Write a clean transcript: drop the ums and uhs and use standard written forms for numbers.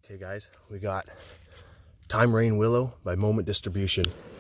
Okay guys, we got Time Rain Willow by Moment Distribution.